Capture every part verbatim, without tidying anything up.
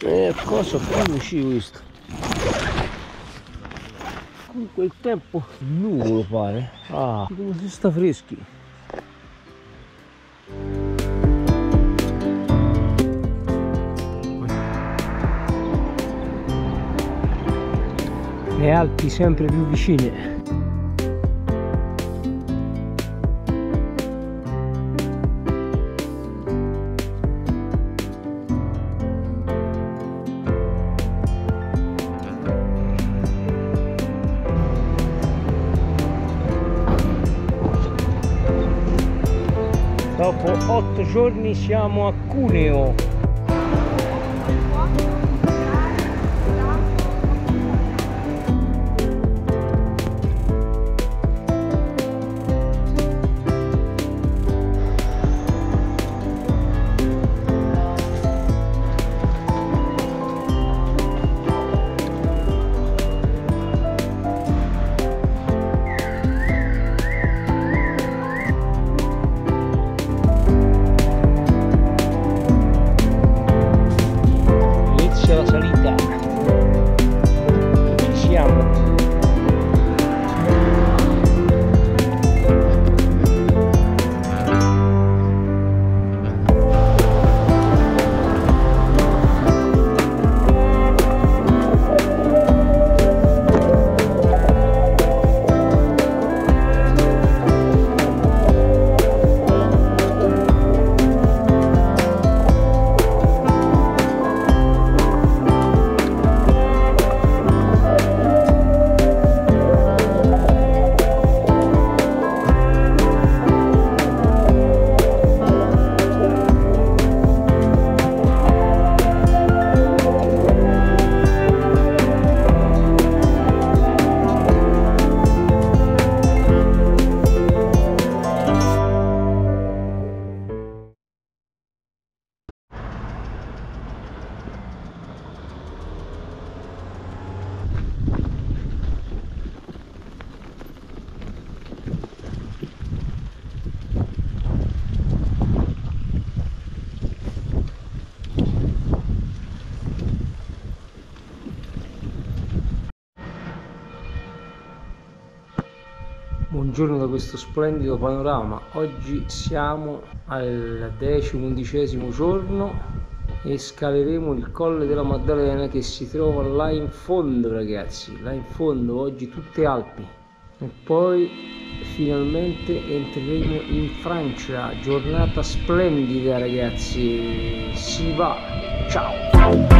Eh, cosa quando uscì questo? Comunque il tempo nuvolo pare. Ah, come si sta freschi. Le Alpi sempre più vicine. Dopo otto giorni siamo a Cuneo. La salita, ci siamo. Buongiorno da questo splendido panorama. Oggi siamo al decimo undicesimo giorno e scaleremo il Colle della Maddalena, che si trova là in fondo, ragazzi, là in fondo. Oggi tutte Alpi e poi finalmente entreremo in Francia. Giornata splendida, ragazzi, si va, ciao.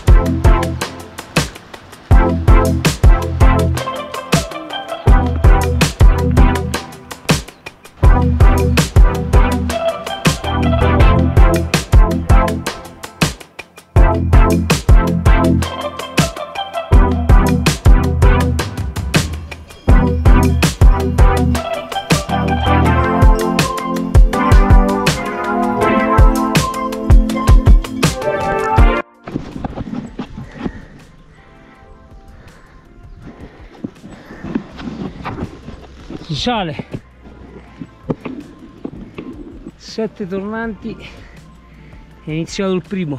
Si sale, sette tornanti, è iniziato il primo.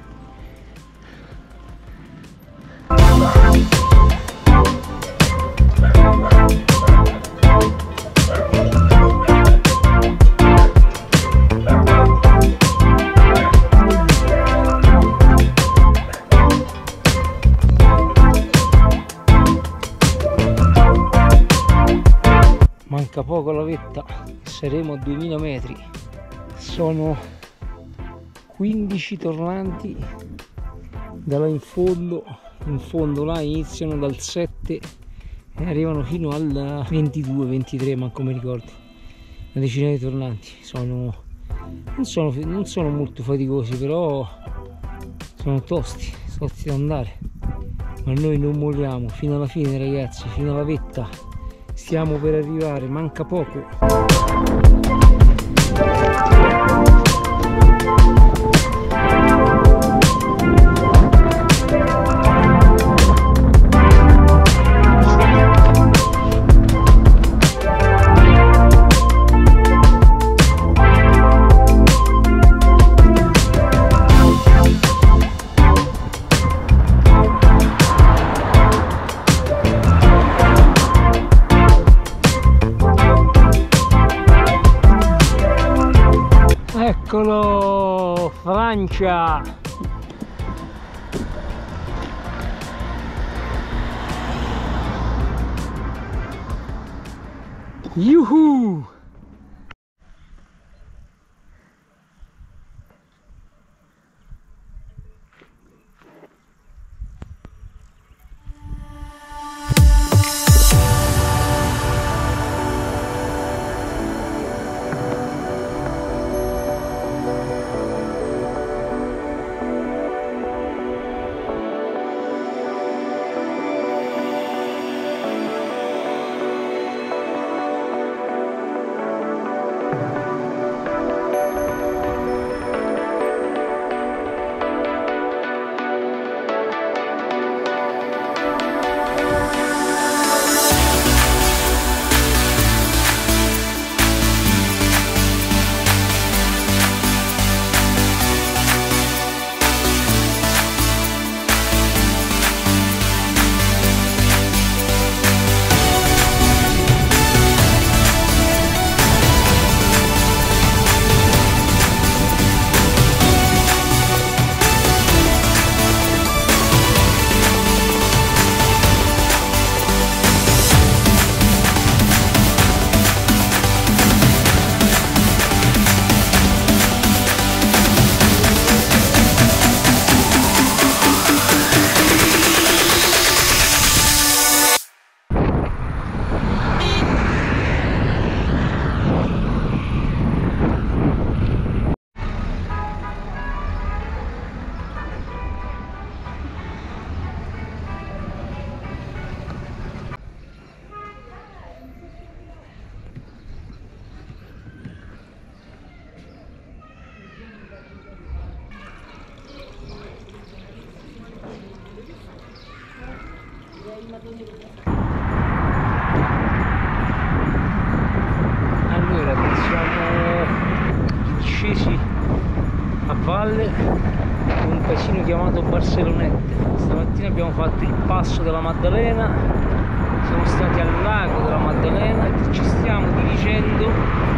Manca poco alla vetta, saremo a duemila metri. Sono quindici tornanti da là in fondo. In fondo là iniziano dal sette e arrivano fino al ventidue ventitré, manco mi ricordo. Una decina di tornanti. Sono non, sono non sono molto faticosi, però sono tosti, tosti da andare. Ma noi non molliamo fino alla fine, ragazzi, fino alla vetta. Stiamo per arrivare, manca poco. Francia. Yuhu! Allora siamo scesi a valle in un paesino chiamato Barcelonette. Stamattina abbiamo fatto il passo della Maddalena, siamo stati al lago della Maddalena e ci stiamo dirigendo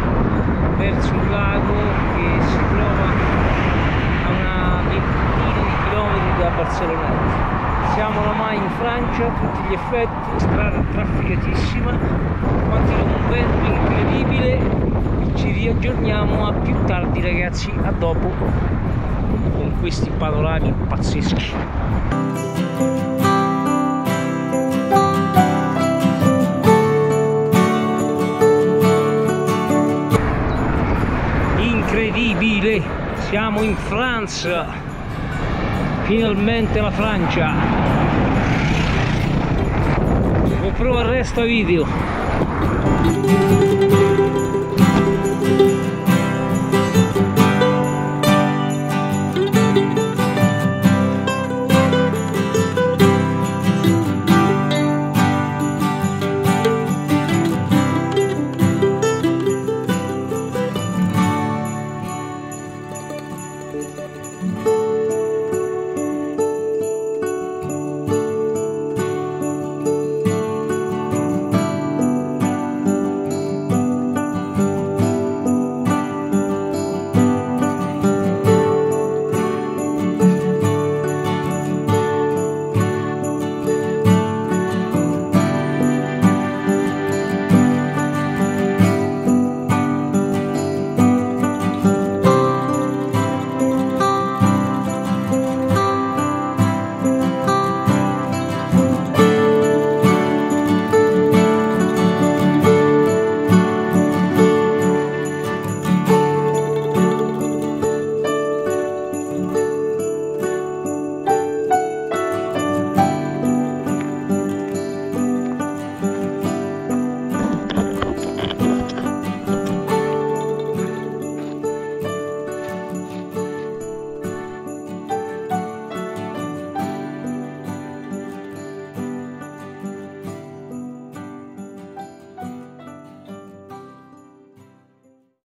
verso il lago che si trova a una ventina di chilometri da Barcelonette. Siamo oramai in Francia a tutti gli effetti, strada trafficatissima, continua un vento incredibile. Ci riaggiorniamo a più tardi ragazzi, a dopo con questi panorami pazzeschi. Incredibile, siamo in Francia, finalmente la Francia. GoPro arresta video.